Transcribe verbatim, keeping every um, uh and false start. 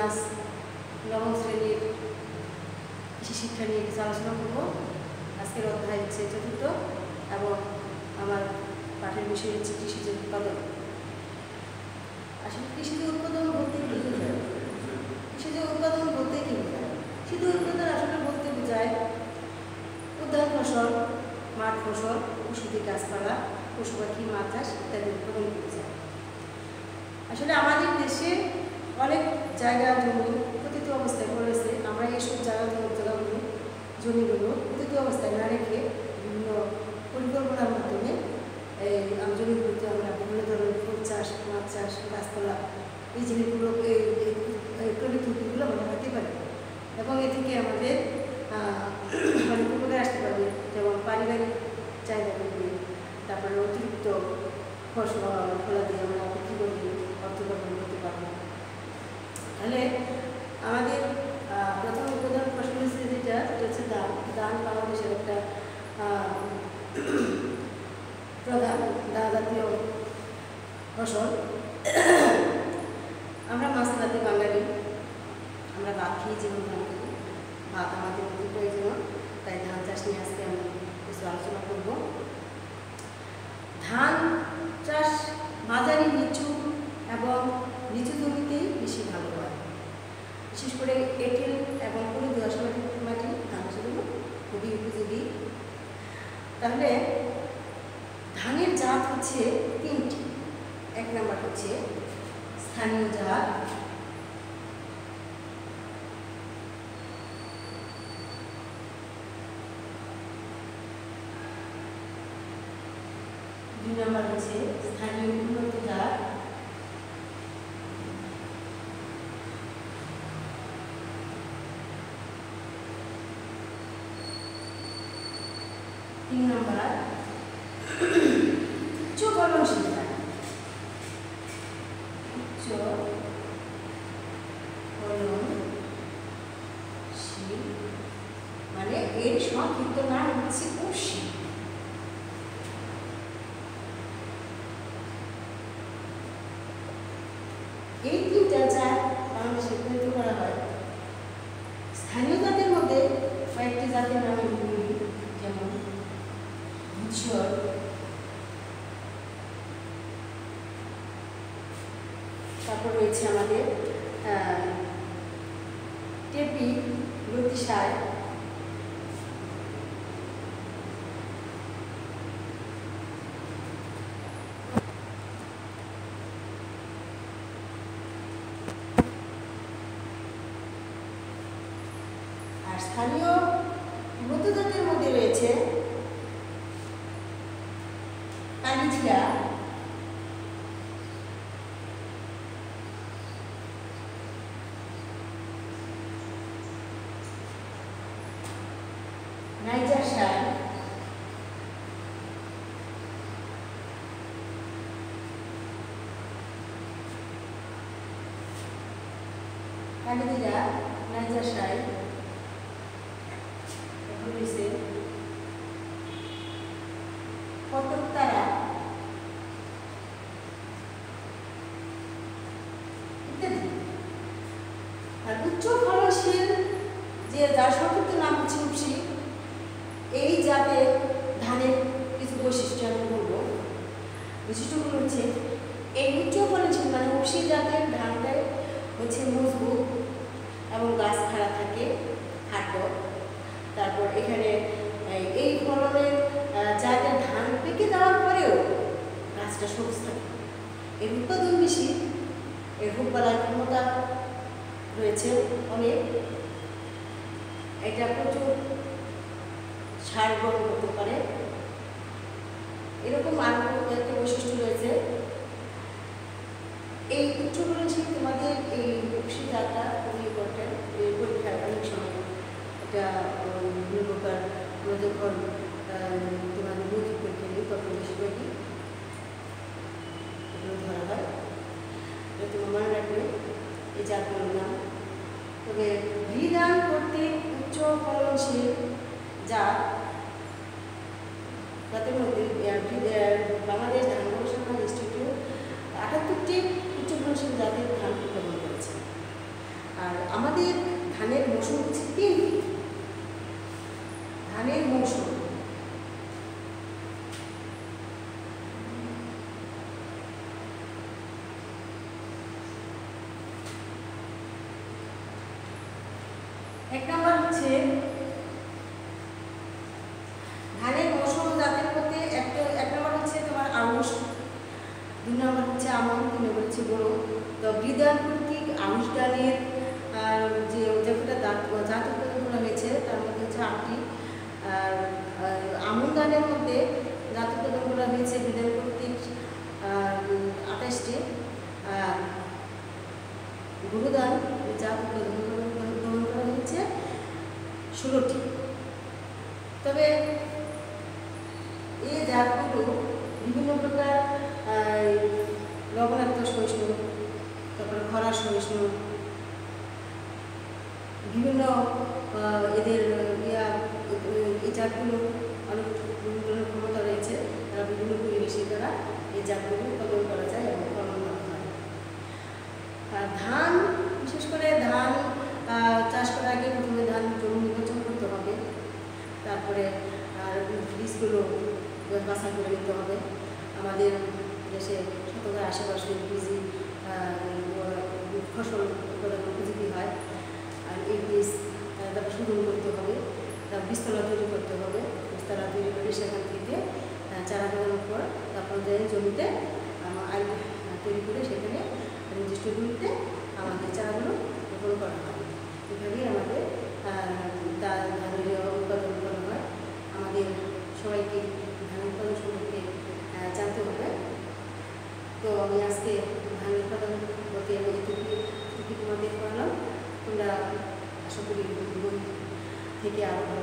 Class নবম শ্রেণীর কৃষি শিক্ষা নিয়ে কিছু আলোচনা করব। আজকের অধ্যায় হচ্ছে চতুর্থ এবং আমার পাঠের বিষয় হচ্ছে কৃষিজ উৎপাদন। আসলে কৃষিজ উৎপাদন বলতে কি বোঝায়? কৃষিজ উৎপাদন বলতে কি বোঝায়? শুধু উৎপাদন আসলে বলতে বোঝায় উদ্যান ফসল, মাঠ ফসল, ওষুধি গাছপালা, পশু পাখি, মাছ চাষ ইত্যাদি উৎপাদন বোঝায়। আসলে আমাদের দেশে অনেক জায়গা জমি পতিত অবস্থায় পড়েছে। আমরা এইসব জায়গা জায়গাগুলো জমিগুলো পতিত অবস্থায় না রেখে বিভিন্ন পরিকল্পনার মাধ্যমে এই জমিগুলোতে আমরা বিভিন্ন ধরনের ফুল চাষ, মাছ চাষ, গাছপালা এই জিনিসগুলো এই প্রবৃত্তিগুলো আমরা লাগাতে পারি এবং এ থেকে আমাদের অনেক উপকার আসতে পারবে। যেমন পারিবারিক চাহিদা করবে, তারপরে অতিরিক্ত ফসল ফলা দিয়ে আমরা বিক্রি করে অর্থ উপার্জন করতে পারবো। তাহলে আমাদের প্রথম প্রধান ফসল হচ্ছে যেটা সেটা হচ্ছে ধান। ধান বাংলাদেশের একটা প্রধান দানা জাতীয় ফসল। আমরা মাছ ভাতে বাঙালি, আমরা ভাত খেয়ে জীবন ধারণ করি, ভাত আমাদের অতি প্রয়োজন। তাই ধান চাষ নিয়ে আজকে আমি কিছু আলোচনা করব। ধান চাষ মাঝারি নিচু এবং নিচু জমিতেই বেশি ভালো হয়। বিশেষ করে এঁটেল এবং কোনো দোআঁশ মাটি মাটি ধান জন্য খুবই উপযোগী। তাহলে ধানের জাত হচ্ছে তিনটি। এক নম্বর হচ্ছে স্থানীয় জাত, দুই নম্বর হচ্ছে স্থানীয় উন্নত জাত, তিন নম্বর উচ্চ ফলনশীল জাত। উচ্চ ফলনশীল মানে এর সংক্ষিপ্ত নাম হচ্ছে উফশী। এই তিনটা জাত বাংলাদেশে তৈরি করা হয়। স্থানীয় জাতের মধ্যে কয়েকটি জাতের নাম বলি, যেমন ধূসর, তারপর রয়েছে আমাদের টেপি, লতিশায়, আর স্থানীয় উন্নত জাতের মধ্যে রয়েছে কালিজিরা, নাইজার শাল, কালিজিরা, নাইজার শাল, রয়েছে কতকতারা ইত্যাদি। আর উচ্চ ফলনশীল যে যার সংক্ষিপ্ত নাম হচ্ছে উফশী, এই জাতের ধানের কিছু বৈশিষ্ট্য আমি বলবো। বৈশিষ্ট্যগুলো হচ্ছে এই উচ্চ ফলনশীল মানে উফশী জাতের ধানটাই হচ্ছে মজবুত এবং গাছ খাড়া থাকে, হাঁটো। তারপর এখানে এই ফলনের জাতের ধান পেকে যাওয়ার পরেও গাছটা সবুজ থাকে। এর উৎপাদন বেশি, এর রোগ বালার ক্ষমতা রয়েছে অনেক। এটা প্রচুর সার গ্রহণ করতে পারে। এরকম আরো কয়েকটা বৈশিষ্ট্য রয়েছে। এই উচ্চ ফলনশীল তোমাদের এই উফশী জাতটা খুবই ইম্পর্টেন্ট। এই পরীক্ষায় অনেক সময় এটা বিভিন্ন প্রকার আমরা যখন তোমাদের মৌখিক পরীক্ষা নিই তখন বেশিরভাগই এগুলো ধরা হয়। এটা তোমার মনে রাখবে এই জাতগুলোর নাম। তবে বিধান কর্তৃক উচ্চ ফলনশীল জাত জাতের মধ্যে বাংলাদেশ ধান গবেষণা ইনস্টিটিউট আটাত্তরটি উচ্চ ফলনশীল জাতের ধান উৎপাদন করেছে। হচ্ছে ধানের মৌসুম জাতের মধ্যে একটা এক নম্বর হচ্ছে তোমার আউশ, দুই নম্বর হচ্ছে আমন, তিন নম্বর হচ্ছে বোরো। তো বিধান কর্তৃক আউশ ধানের যে যতটা জাত উৎপাদন করা হয়েছে তার মধ্যে হচ্ছে আটটি, আর আমন ধানের মধ্যে জাত উৎপাদন করা হয়েছে বিধান কর্তৃক আঠাশটি, আর গুরু ধান জাত উৎপাদন করা হয়েছে ষোলোটি। তবে এই জাতগুলো বিভিন্ন প্রকার লবণাক্ত সহিষ্ণু, তারপরে খরা সহিষ্ণু, বিভিন্ন এদের ইয়া এই জাতগুলো অনেক ধরনের ক্ষমতা রয়েছে, তারা বিভিন্ন পরিবেশে দ্বারা এই জাতগুলো উৎপাদন করা যায় এবং ফলন হয়। আর ধান, বিশেষ করে ধান চাষ করার আগে প্রথমে ধান জমি নির্বাচন করতে হবে, তারপরে আর বীজগুলো বাছাই করে নিতে হবে। আমাদের দেশে শতকরা আশেপাশে বীজই ফসল উৎপাদন উপযোগী হয়। আর এই বীজ তারপর শোধন করতে হবে, তার বীজতলা তৈরি করতে হবে, বীজতলা তৈরি করে সেখান থেকে চারা লাগানোর পর তারপর যে জমিতে আল তৈরি করে সেখানে নির্দিষ্ট দূরত্বে আমাদের চারাগুলো রোপণ করা হয়। এভাবেই আমাদের ধানের উৎপাদন করা হয়। আমাদের সবাইকে ধান উৎপাদন সম্পর্কে জানতে হবে। তো আমি আজকে ধান উৎপাদন বলতে আমি এটুকু তোমাদের পড়ালাম। তোমরা আশা করি বই থেকে আরও